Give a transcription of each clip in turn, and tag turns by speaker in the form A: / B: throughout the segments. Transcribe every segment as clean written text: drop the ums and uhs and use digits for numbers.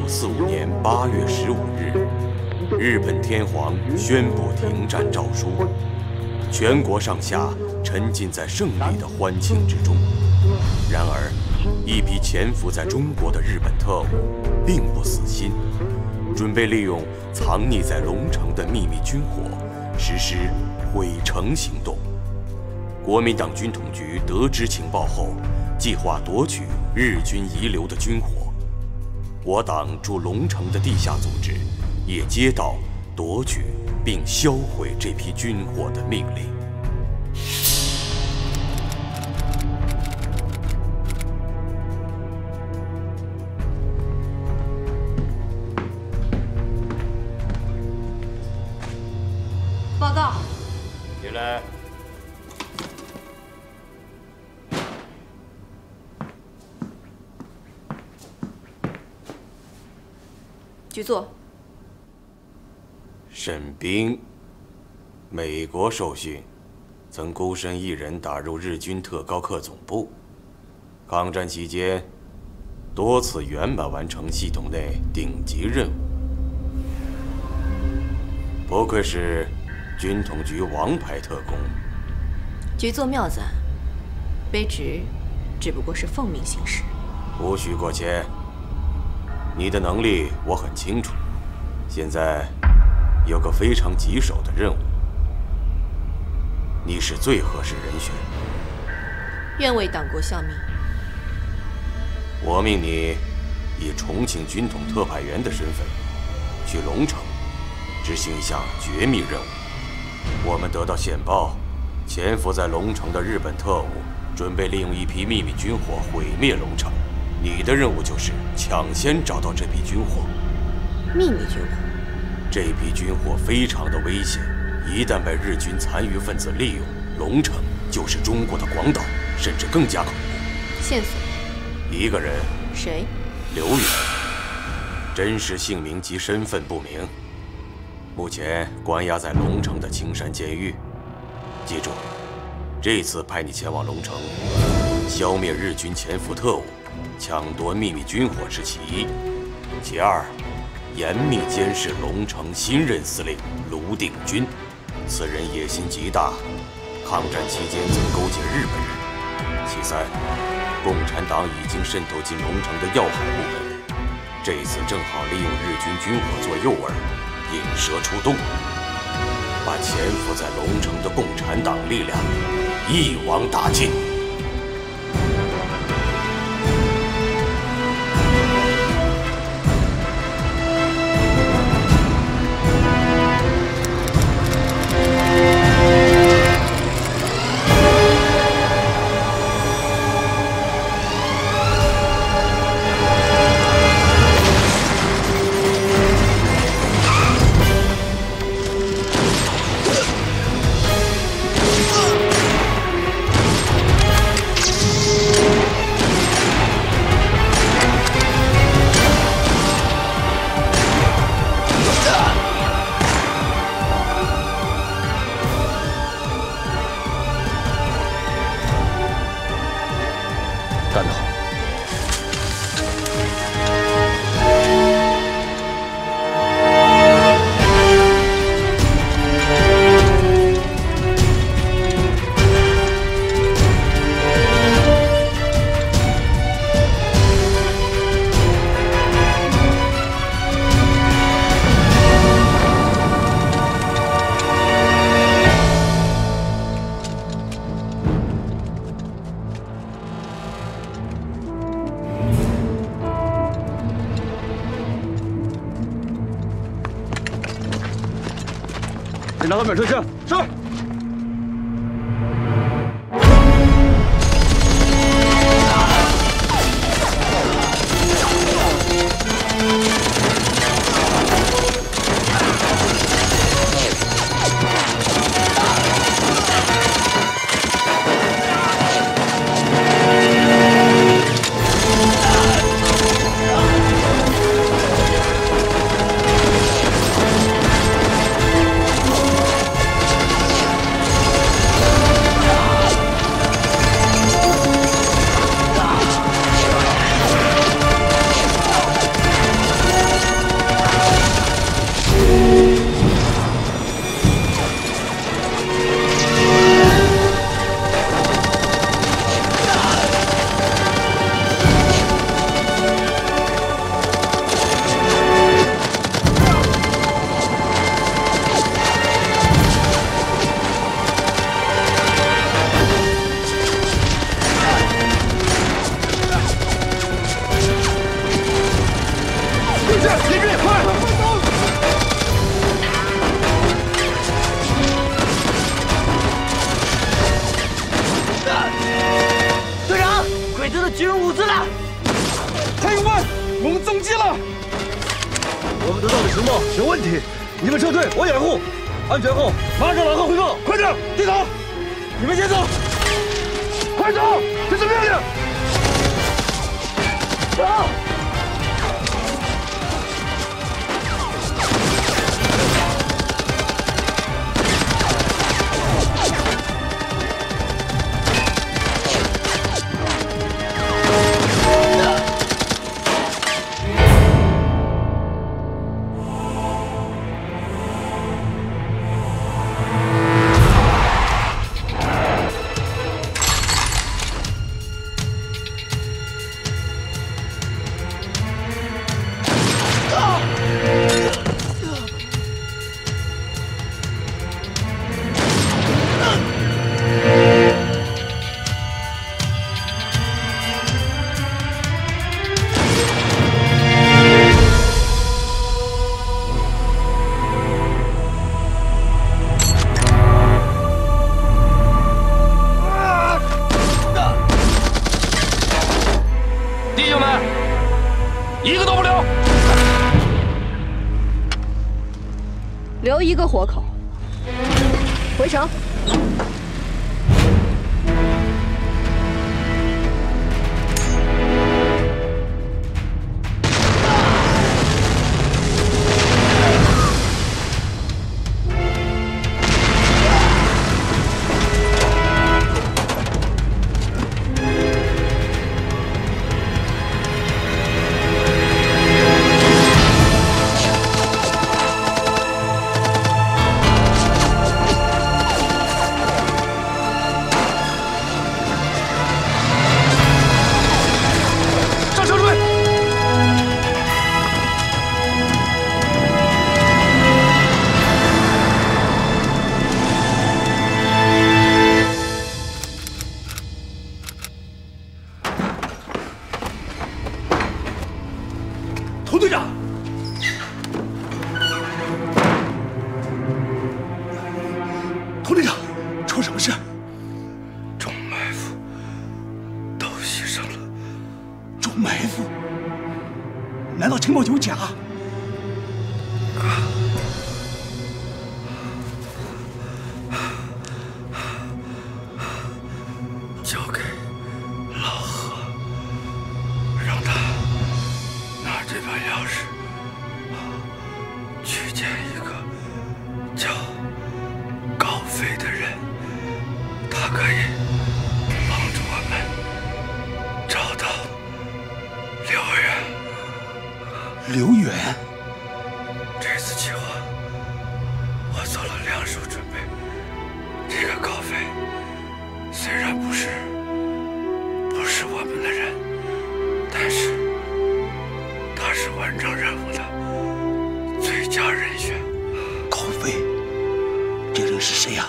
A: 1945年8月15日，日本天皇宣布停战诏书，全国上下沉浸在胜利的欢庆之中。然而，一批潜伏在中国的日本特务并不死心，准备利用藏匿在龙城的秘密军火，实施毁城行动。国民党军统局得知情报后，计划夺取日军遗留的军火。我党驻龙城的地下组织也接到夺取并销毁这批军火的命令。
B: 报告。
A: 进来。
B: 局座。
A: 沈冰，美国受训，曾孤身一人打入日军特高课总部。抗战期间，多次圆满完成系统内顶级任务。不愧是军统局王牌特工。
B: 局座妙赞，卑职只不过是奉命行事。
A: 无需过谦。你的能力我很清楚，现在有个非常棘手的任务，你是最合适人选。
B: 愿为党国效命。
A: 我命你以重庆军统特派员的身份，去龙城执行一项绝密任务。我们得到线报，潜伏在龙城的日本特务准备利用一批秘密军火毁灭龙城。你的任务就是抢先找到这批军火。
B: 秘密军火？
A: 这批军火非常的危险，一旦被日军残余分子利用，龙城就是中国的广岛，甚至更加恐怖。
B: 线索？
A: 一个人。
B: 谁？
A: 刘远，真实姓名及身份不明，目前关押在龙城的青山监狱。记住，这次派你前往龙城，消灭日军潜伏特务，抢夺秘密军火是其一，其二，严密监视龙城新任司令卢定军，此人野心极大，抗战期间曾勾结日本人。其三，共产党已经渗透进龙城的要害部门，这次正好利用日军军火做诱饵，引蛇出洞，把潜伏在龙城的共产党力量一网打尽。
C: 干得好！检查外面车厢。是。 有问题，你们撤退，我掩护。安全后马上老贺汇报。快点，地头，你们先走。快走，这是命令。走。
D: 留一个活口，回城。
C: 佟队长，佟队长，出什么事？
E: 中埋伏都牺牲了。
C: 中埋伏？难道情报有假？
E: 交给老贺，让他拿这把钥匙去见一个叫高飞的人，他可以帮助我们找到刘远。
C: 刘远，
E: 这次计划我做了两手准备。这个高飞虽然不是我们的人，但是他是完成任务的最佳人选。
C: 高飞，这人是谁呀？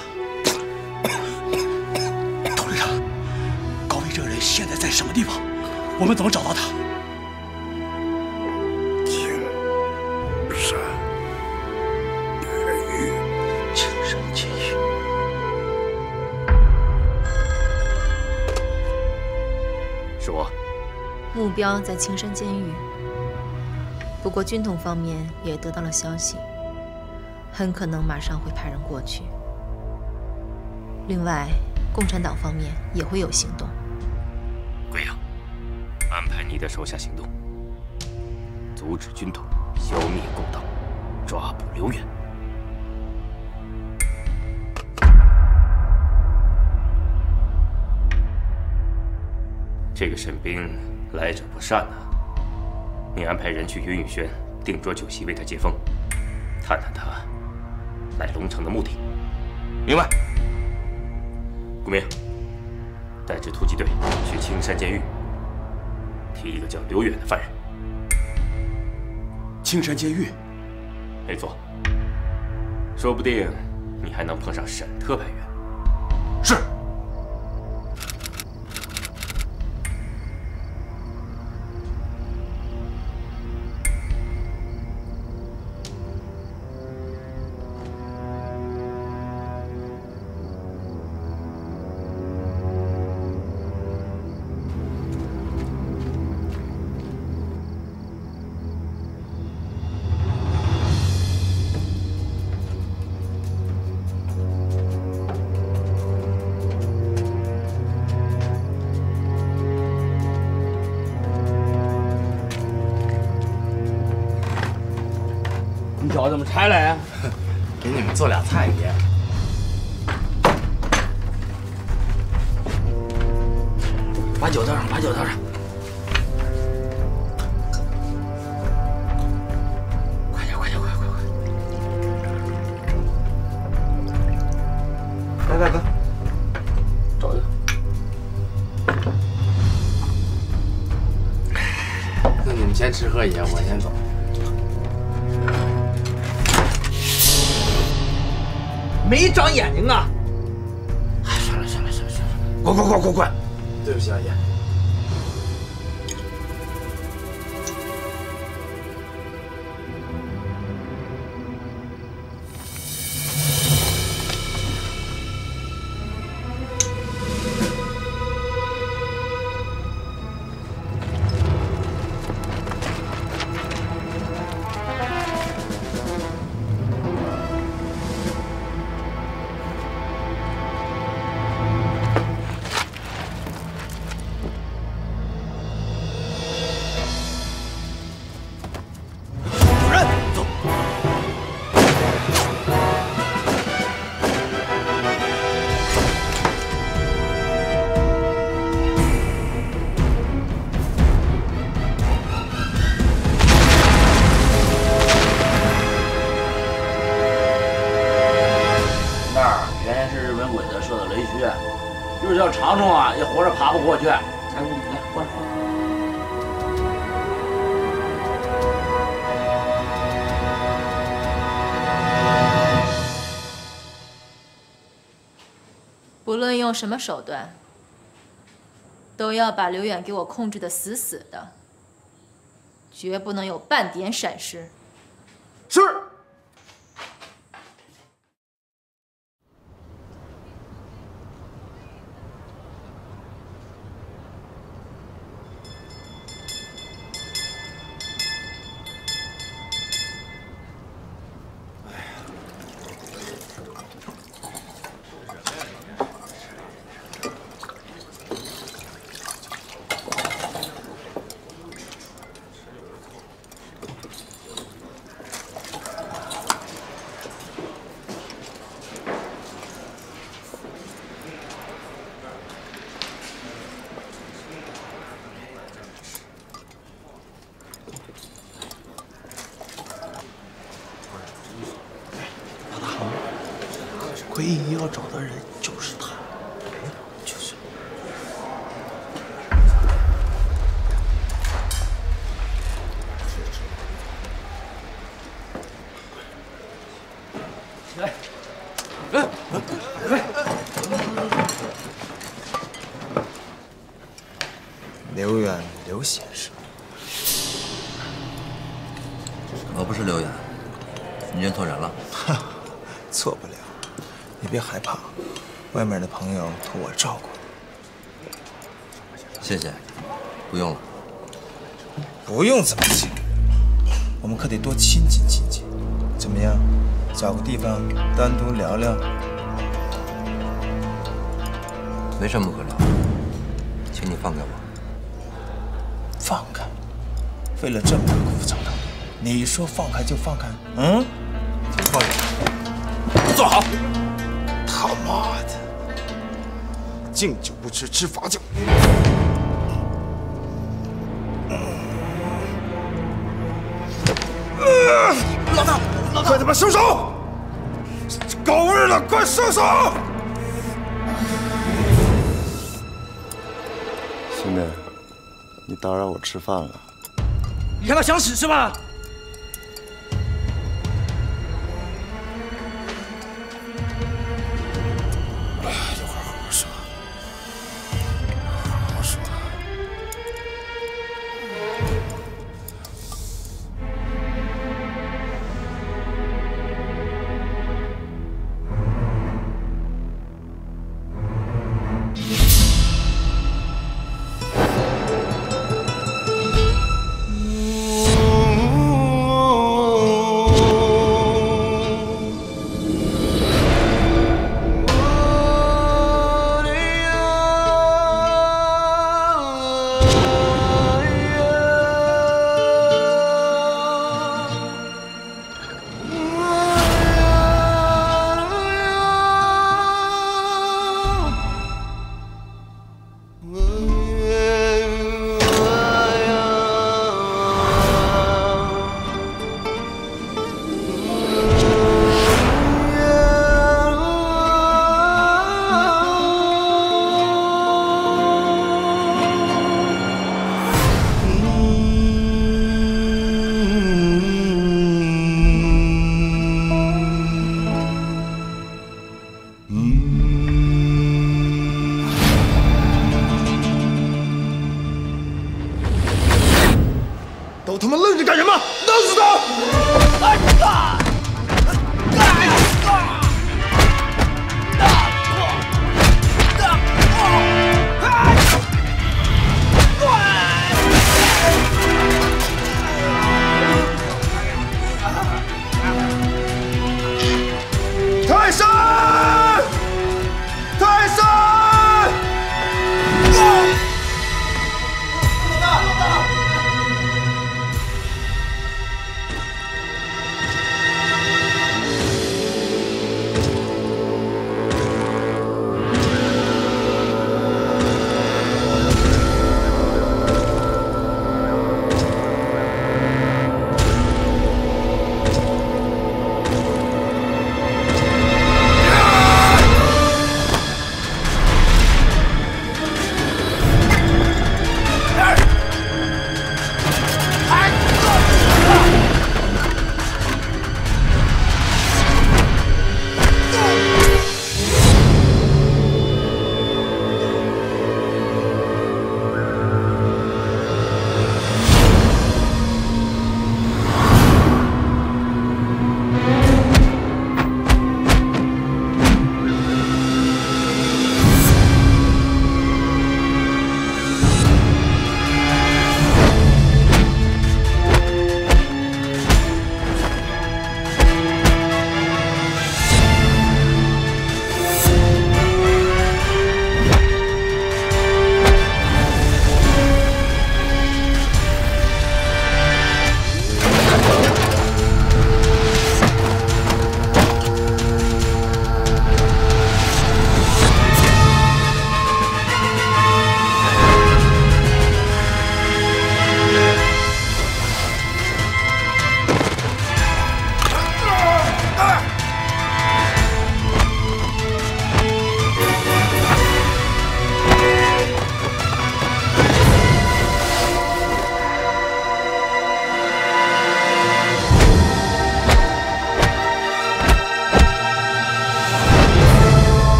C: 佟队长，高飞这个人现在在什么地方？我们怎么找到他？
E: 青山监狱。
C: 青山监狱。
A: 是我。
B: 目标在青山监狱，不过军统方面也得到了消息，很可能马上会派人过去。另外，共产党方面也会有行动。
A: 贵阳，安排你的手下行动，阻止军统，消灭共党，抓捕刘远。这个沈冰来者不善啊！你安排人去云雨轩定桌酒席为他接风，探探他来龙城的目的。明白。顾明，带支突击队去青山监狱，提一个叫刘远的犯人。
C: 青山监狱？
A: 没错。说不定你还能碰上沈特派员。
C: 是。
F: 脚怎么拆了呀？
G: 给你们做俩菜爷。把酒倒上，把酒倒上。快点，快点，快快快！
C: 来大哥，
F: 找一个。
G: 那你们先吃喝爷，我先走。
F: 没长眼睛啊！
G: 哎，算了，滚！对不起啊，爷。
F: 就是叫长虫啊，也活着爬不过去。来，过来。
B: 不论用什么手段，都要把刘远给我控制得死死的，绝不能有半点闪失。
C: 是。
H: 唯一要找的人就是他，就是。
F: 来，
H: 刘远，刘先生，
I: 我不是刘远，你认错人了。
H: 错不了。 你别害怕，外面的朋友托我照顾你。
I: 谢谢，不用了。
H: 不用怎么行？我们可得多亲近亲近。怎么样？找个地方单独聊聊。
I: 没什么可聊，请你放开我。
H: 放开？费了这么大功夫找到你，你说放开就放开？嗯？
I: 请放下，
H: 坐好。 他妈的，敬酒不吃吃罚酒。老大，快他妈收手！狗日的，快收手！
J: 兄弟，你打扰我吃饭了。
F: 你他妈想死是吧？
H: 嗯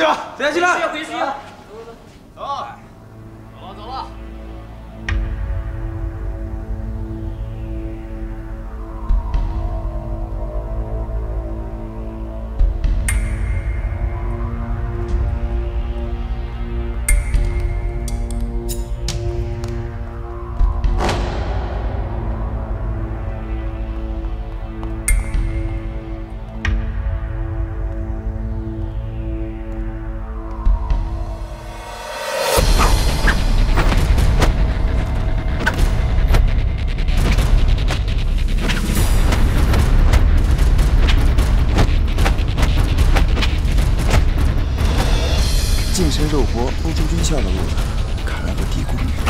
C: 去吧，大家进来。
F: 回去。走，走了。
J: 近身肉搏，欧洲军校的路子，看来不低估你。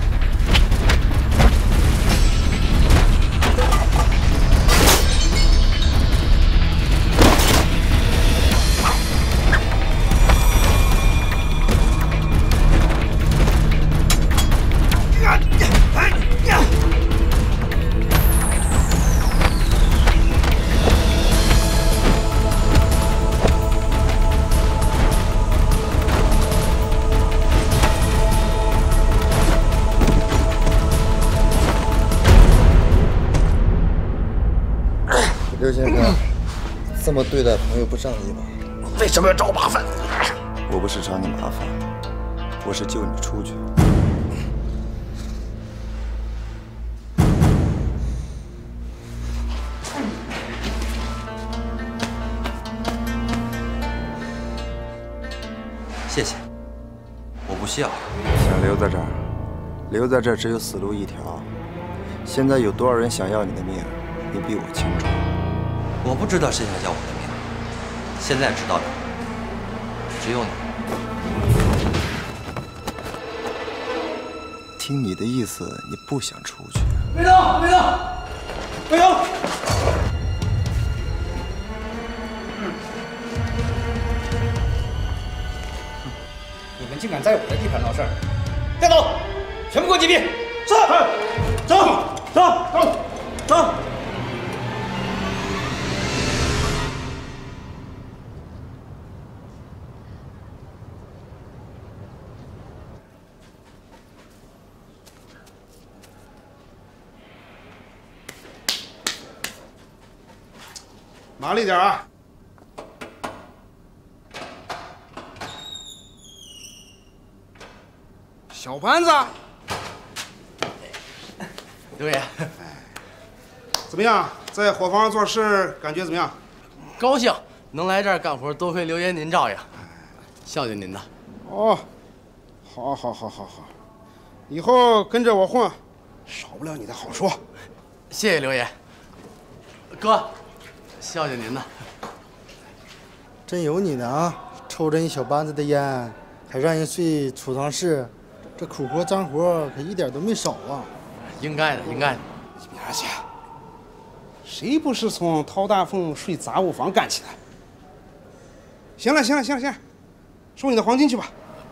H: 刘先生，这么对待朋友不仗义吧？
J: 为什么要找我麻烦？我不是找你麻烦，我是救你出去。
I: 谢谢，我不需要。
J: 想留在这儿，留在这儿只有死路一条。现在有多少人想要你的命，你比我清楚。
I: 我不知道谁想要我的命，现在知道的只有你。
J: 听你的意思，你不想出去。
C: 别动！别动！别动！
F: 你们竟敢在我的地盘闹事儿！带走，全部给我击毙！
C: 是。走！走！走！走！
K: 麻利点啊！小班子，
F: 刘爷，
K: 怎么样？在伙房做事感觉怎么样？
F: 高兴，能来这儿干活，多亏刘爷您照应，孝敬您的。
K: 哦，好，以后跟着我混，少不了你的好处。
F: 谢谢刘爷，哥。 孝敬您的，
L: 真有你的啊！抽着一小班子的烟，还让人睡储藏室，这苦活脏活可一点都没少啊！
F: 应该的，应该的。
K: 你别去，谁不是从掏大缝睡杂物房干起来？行了，收你的黄金去吧。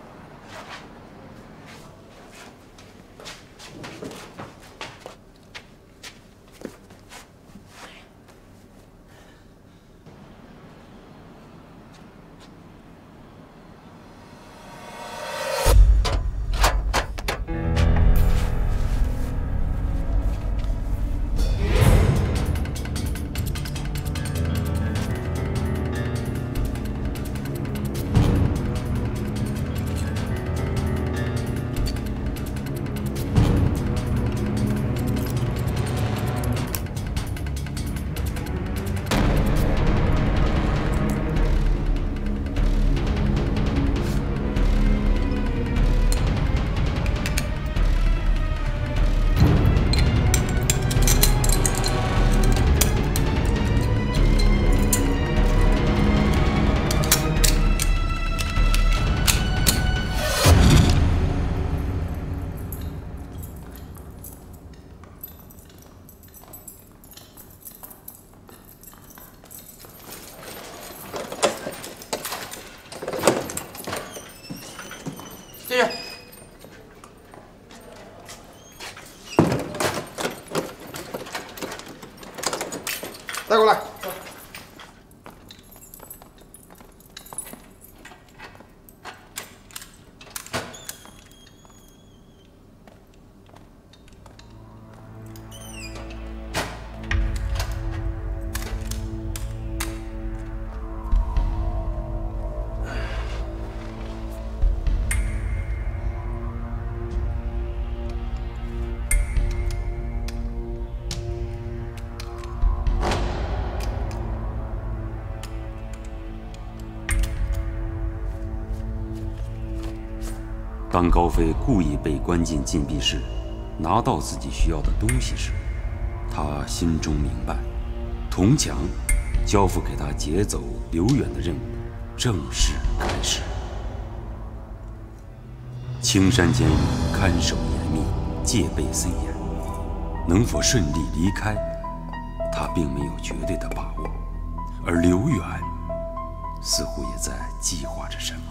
F: 继续。
K: 带过来。
M: 当高飞故意被关进禁闭室，拿到自己需要的东西时，他心中明白，铜墙交付给他劫走刘远的任务正式开始。青山监狱看守严密，戒备森严，能否顺利离开，他并没有绝对的把握，而刘远似乎也在计划着什么。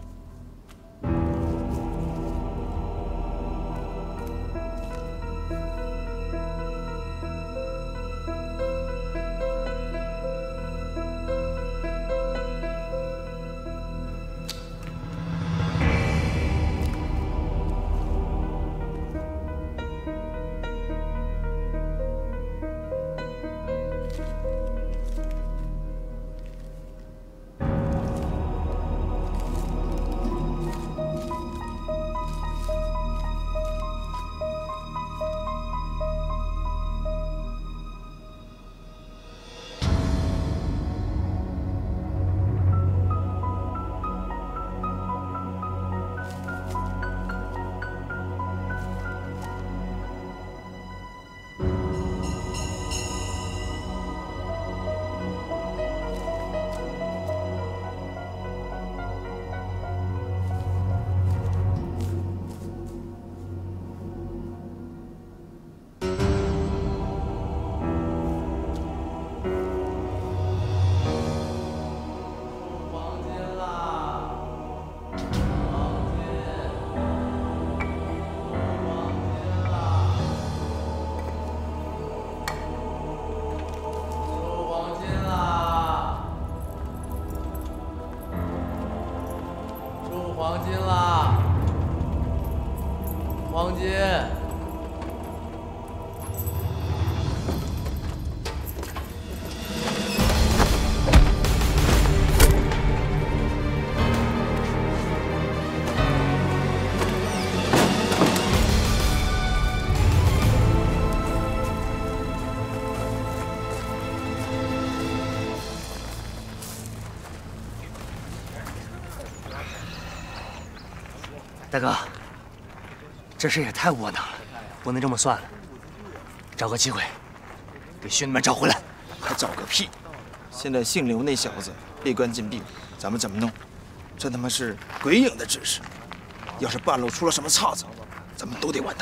N: 大哥，这事也太窝囊了，不能这么算了。找个机会，给兄弟们找回来。
H: 还找个屁！现在姓刘那小子被关禁闭，咱们怎么弄？这他妈是鬼影的指示，要是半路出了什么岔子，咱们都得完蛋。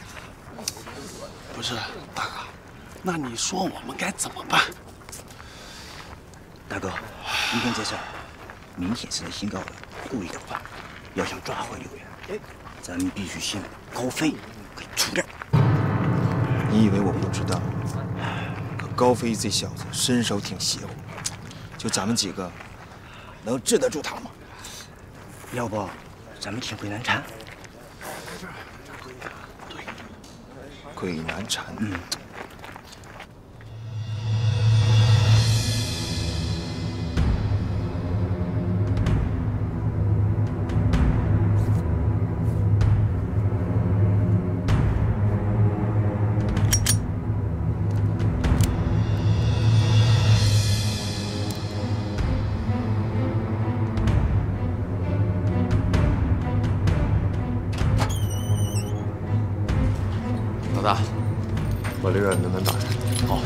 E: 不是，大哥，那你说我们该怎么办？
O: 大哥，今天这事儿，明显是新高的故意的话，要想抓回刘远，咱们必须先把高飞给除掉。
H: 你以为我不知道？可高飞这小子身手挺邪乎，就咱们几个，能治得住他吗？
O: 要不，咱们请鬼难缠。
H: 对，鬼难缠。
A: 老大，
J: 把刘远的门打开。
A: 好。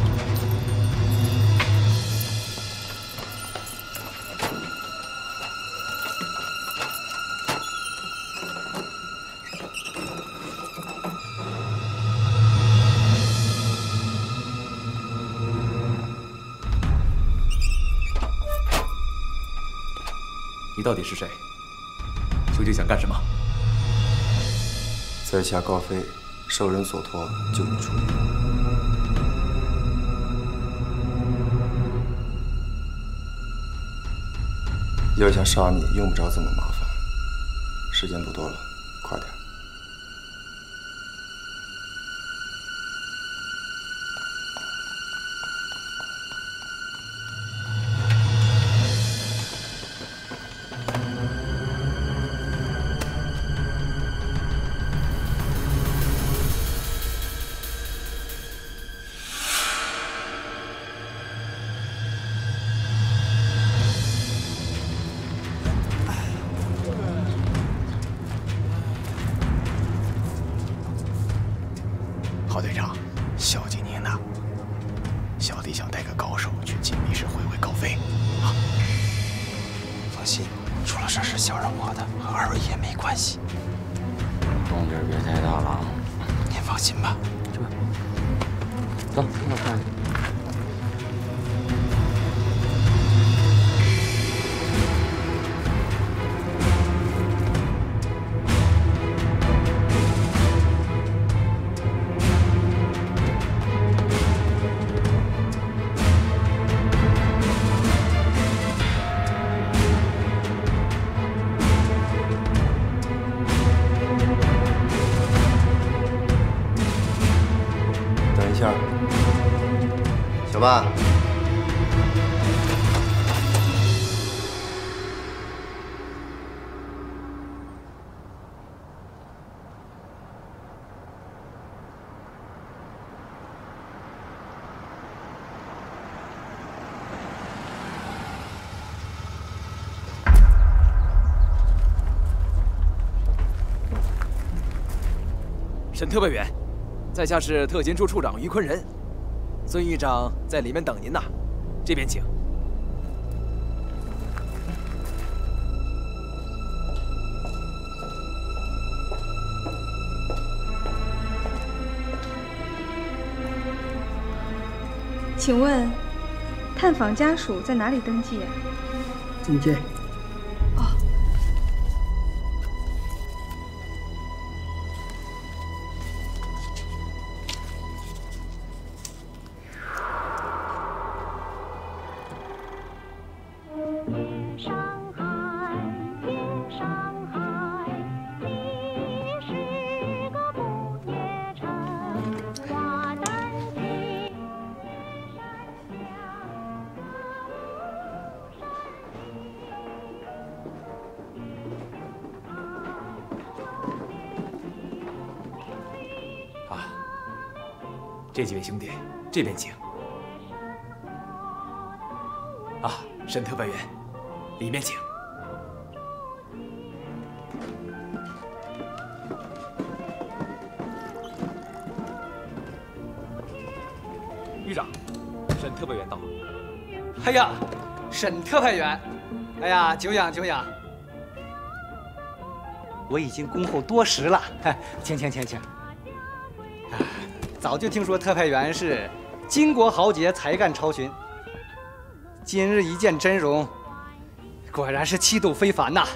P: 你到底是谁？究竟想干什么？
J: 在下高飞。受人所托，救你出狱。要想杀你，用不着这么麻烦。时间不多了，快点。
F: 郝队长，孝敬您呐！小弟想带个高手去禁闭室会会高飞。啊，
H: 放心，出了事是小人我的，和二位爷没关系。
G: 动静别太大了啊！
H: 您放心吧。
G: 去吧。走，我看看。
J: 小曼，
Q: 沈特派员，在下是特勤处处长于坤仁。 孙议长在里面等您呢，这边请。
R: 请问，探访家属在哪里登记啊？
S: 进见。
R: 哦。
Q: 这几位兄弟，这边请。啊，沈特派员，里面请。
P: 狱长，沈特派员到。
N: 哎呀，沈特派员，哎呀，久仰久仰。我已经恭候多时了，请。早就听说特派员是巾帼豪杰，才干超群。今日一见真容，果然是气度非凡呐！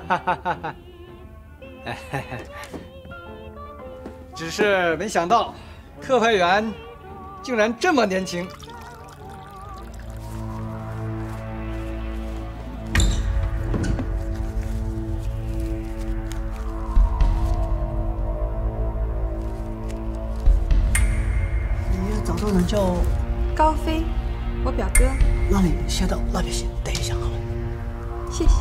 N: 只是没想到，特派员竟然这么年轻。
S: 找人叫
R: 高飞，我表哥。
S: 那你先到那边先等一下好了。
R: 谢谢。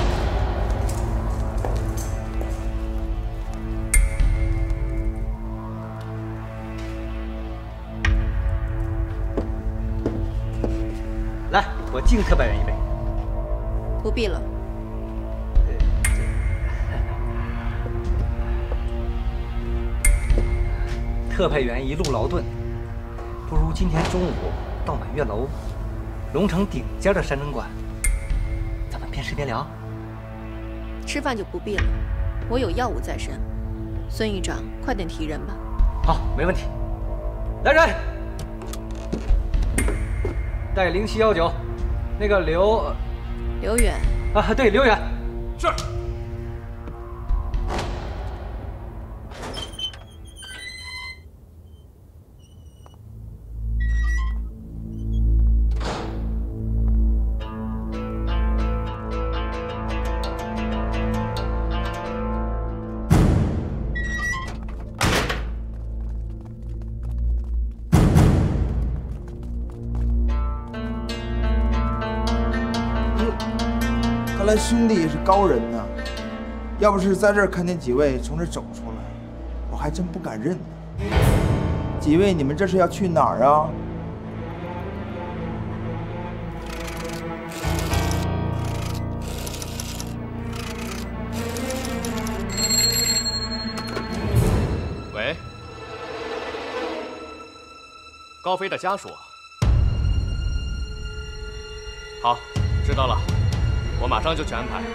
N: 来，我敬特派员一杯。
B: 不必了。
N: 特派员一路劳顿，不如今天中午到满月楼，龙城顶尖的山珍馆，咱们边吃边聊。
B: 吃饭就不必了，我有药物在身。孙议长，快点提人吧。
N: 好，没问题。来人，带0719，那个刘
B: 远
N: 啊，对，刘远。是。
H: 看来兄弟也是高人呐！要不是在这儿看见几位从这走出来，我还真不敢认呢。几位，你们这是要去哪儿啊？
P: 喂，
T: 高飞的家属。好，知道了，我马上就去安排。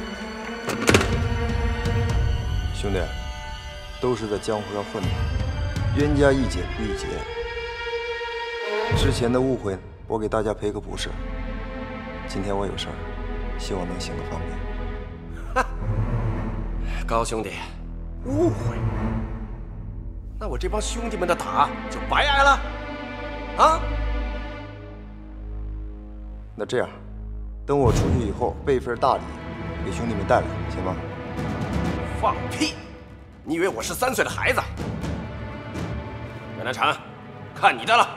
J: 兄弟，都是在江湖上混的，冤家宜解不宜结。之前的误会，我给大家赔个不是。今天我有事儿，希望能行个方便。
A: 高兄弟，误会？那我这帮兄弟们的打就白挨了？啊？
J: 那这样，等我出去以后，备份大礼给兄弟们带来，行吗？
A: 放屁！你以为我是3岁的孩子？袁南婵，看你的了。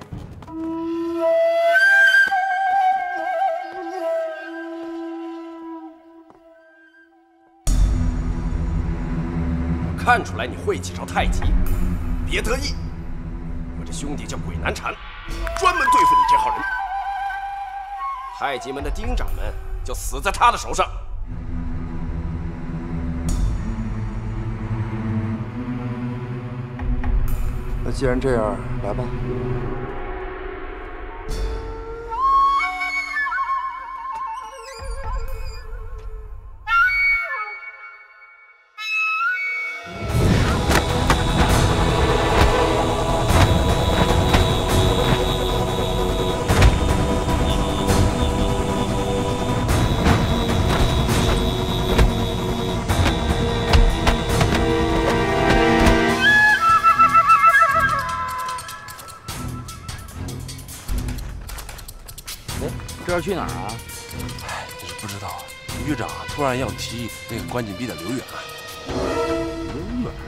A: 我看出来你会几招太极，别得意。我这兄弟叫鬼难缠，专门对付你这号人。太极门的丁掌门就死在他的手上。
J: 那既然这样，来吧。
G: 这是去哪儿啊？
U: 哎，真是不知道啊。局长突然要提那个关禁闭的刘远。
G: 刘远？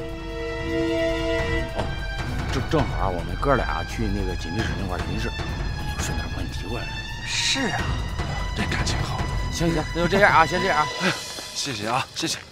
G: 哦，正好我们哥俩去那个紧闭室那块巡视，顺便把你提过来。
U: 是啊，这感情好。
G: 行，那就这样啊，先这样啊。
U: 谢谢啊，谢谢。